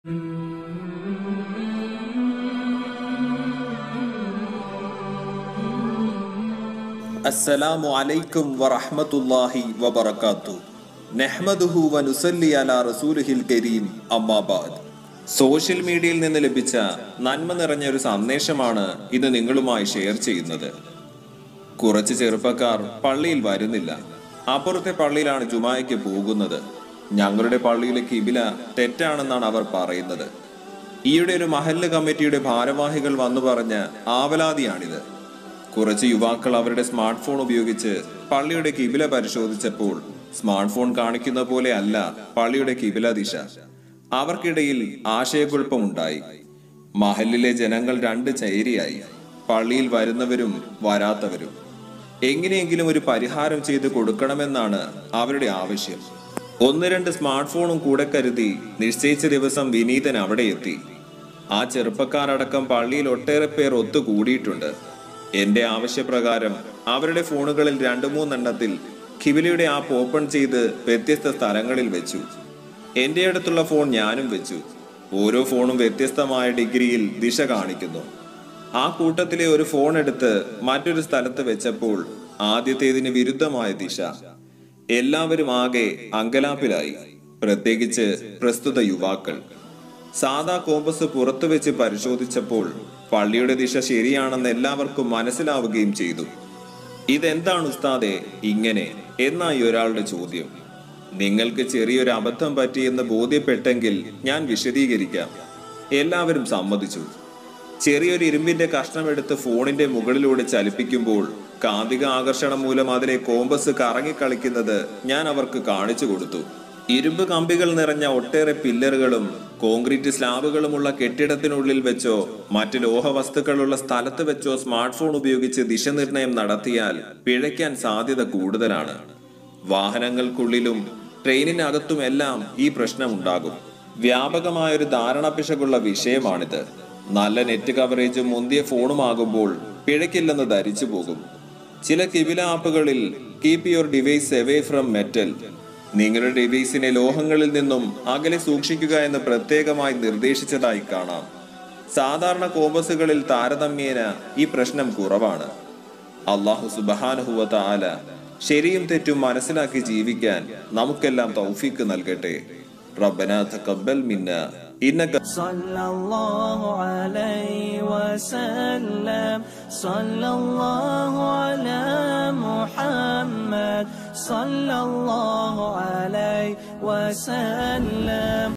അസ്സലാമു അലൈക്കും വറഹ്മത്തുള്ളാഹി വബറകാതുഹു. നഹ്മദുഹു വനുസല്ലി അലാ റസൂലിഹിൽ കരീം. അമ്മാ ബഅദ്. സോഷ്യൽ മീഡിയയിൽ നിന്ന് ലഭിച്ച നന്മ നിറഞ്ഞ ഒരു സന്ദേശമാണ് ഇന്ന് നിങ്ങളുമായി ഷെയർ ചെയ്യുന്നത്. കുറച്ച് ചെറുപ്പക്കാർ പള്ളിയിൽ വരുന്നില്ല. അപ്പുറത്തെ പള്ളിയിലാണ് ജുമായയ്ക്ക് പോകുന്നത്. ഞങ്ങളുടെ പള്ളിയിലെ കിബില തെറ്റാണെന്നാണ് അവർ പറയുന്നത്. ഈയിടെ ഒരു മഹല്ല് കമ്മിറ്റിയുടെ ഭാരവാഹികൾ വന്നു പറഞ്ഞ ആവലാതിയാണിത്. കുറച്ച് യുവാക്കൾ അവരുടെ സ്മാർട്ട് ഫോൺ ഉപയോഗിച്ച് പള്ളിയുടെ കിബില പരിശോധിച്ചപ്പോൾ സ്മാർട്ട് ഫോൺ കാണിക്കുന്ന പോലെ അല്ല പള്ളിയുടെ കിബില ദിശ. അവർക്കിടയിൽ ആശയക്കുഴപ്പമുണ്ടായി. മഹല്ലിലെ ജനങ്ങൾ രണ്ട് ചേരിയായി, പള്ളിയിൽ വരുന്നവരും വരാത്തവരും. എങ്ങനെയെങ്കിലും ഒരു പരിഹാരം ചെയ്ത് കൊടുക്കണമെന്നാണ് അവരുടെ ആവശ്യം. 1-2 സ്മാർട്ട് ഫോണും കൂടെ കരുതി നിശ്ചയിച്ച ദിവസം വിനീതൻ അവിടെ എത്തി. ആ ചെറുപ്പക്കാരടക്കം പള്ളിയിൽ ഒട്ടേറെ പേർ ഒത്തുകൂടിയിട്ടുണ്ട്. എന്റെ ആവശ്യപ്രകാരം അവരുടെ ഫോണുകളിൽ 2-3 എണ്ണത്തിൽ കിബിലയുടെ ആപ്പ് ഓപ്പൺ ചെയ്ത് വ്യത്യസ്ത സ്ഥലങ്ങളിൽ വെച്ചു. എന്റെ അടുത്തുള്ള ഫോൺ ഞാനും വെച്ചു. ഓരോ ഫോണും വ്യത്യസ്തമായ ഡിഗ്രിയിൽ ദിശ കാണിക്കുന്നു. ആ കൂട്ടത്തിലെ ഒരു ഫോൺ എടുത്ത് മറ്റൊരു സ്ഥലത്ത് വെച്ചപ്പോൾ ആദ്യത്തേതിന് വിരുദ്ധമായ ദിശ. എല്ലാവരും ആകെ അങ്കലാപ്പിലായി, പ്രത്യേകിച്ച് പ്രസ്തുത യുവാക്കൾ. സാധാ കോമ്പസ് പുറത്തു വെച്ച് പരിശോധിച്ചപ്പോൾ പള്ളിയുടെ ദിശ ശരിയാണെന്ന് എല്ലാവർക്കും മനസ്സിലാവുകയും ചെയ്തു. ഇതെന്താണ് ഉസ്താദെ ഇങ്ങനെ എന്നായി ഒരാളുടെ ചോദ്യം. നിങ്ങൾക്ക് ചെറിയൊരു അബദ്ധം പറ്റിയെന്ന് ബോധ്യപ്പെട്ടെങ്കിൽ ഞാൻ വിശദീകരിക്കാം. എല്ലാവരും സമ്മതിച്ചു. ചെറിയൊരു ഇരുമ്പിന്റെ കഷ്ണമെടുത്ത് ഫോണിന്റെ മുകളിലൂടെ ചലിപ്പിക്കുമ്പോൾ കാന്തിക ആകർഷണം മൂലം അതിലെ കോമ്പസ് കറങ്ങിക്കളിക്കുന്നത് ഞാൻ അവർക്ക് കാണിച്ചു കൊടുത്തു. ഇരുമ്പ് കമ്പികൾ നിറഞ്ഞ ഒട്ടേറെ പില്ലറുകളും കോൺക്രീറ്റ് സ്ലാബുകളുമുള്ള കെട്ടിടത്തിനുള്ളിൽ വെച്ചോ മറ്റ് ലോഹവസ്തുക്കളുള്ള സ്ഥലത്ത് വെച്ചോ സ്മാർട്ട് ഫോൺ ഉപയോഗിച്ച് ദിശനിർണയം നടത്തിയാൽ പിഴയ്ക്കാൻ സാധ്യത കൂടുതലാണ്. വാഹനങ്ങൾക്കുള്ളിലും ട്രെയിനിനകത്തുമെല്ലാം ഈ പ്രശ്നമുണ്ടാകും. വ്യാപകമായൊരു ധാരണാപിശകുള്ള വിഷയമാണിത്. നല്ല നെറ്റ് കവറേജും മുന്തിയ ഫോണുമാകുമ്പോൾ പിഴയ്ക്കില്ലെന്ന് ധരിച്ചു പോകും. ചില കിബില ആപ്പുകളിൽ keep your device away from metal, നിങ്ങളുടെ ഡിവൈസിനെ ലോഹങ്ങളിൽ നിന്നും അകലെ സൂക്ഷിക്കുക എന്ന് പ്രത്യേകമായി നിർദ്ദേശിച്ചതായി കാണാം. സാധാരണ കോമ്പസുകളിൽ താരതമ്യേന ഈ പ്രശ്നം കുറവാണ്. അല്ലാഹു സുബ്ഹാനഹു വ തആല ശരിയും തെറ്റും മനസ്സിലാക്കി ജീവിക്കാൻ നമുക്കെല്ലാം തൗഫീക്ക് നൽകട്ടെ. റബ്ബനാ തഖബ്ബൽ മിന്നാ ഇന്നക സല്ലല്ലാഹു അലൈഹി വസല്ലം സല്ലല്ലാഹു അലാ മുഹമ്മദ് സല്ലല്ലാഹു അലൈഹി വസല്ലം.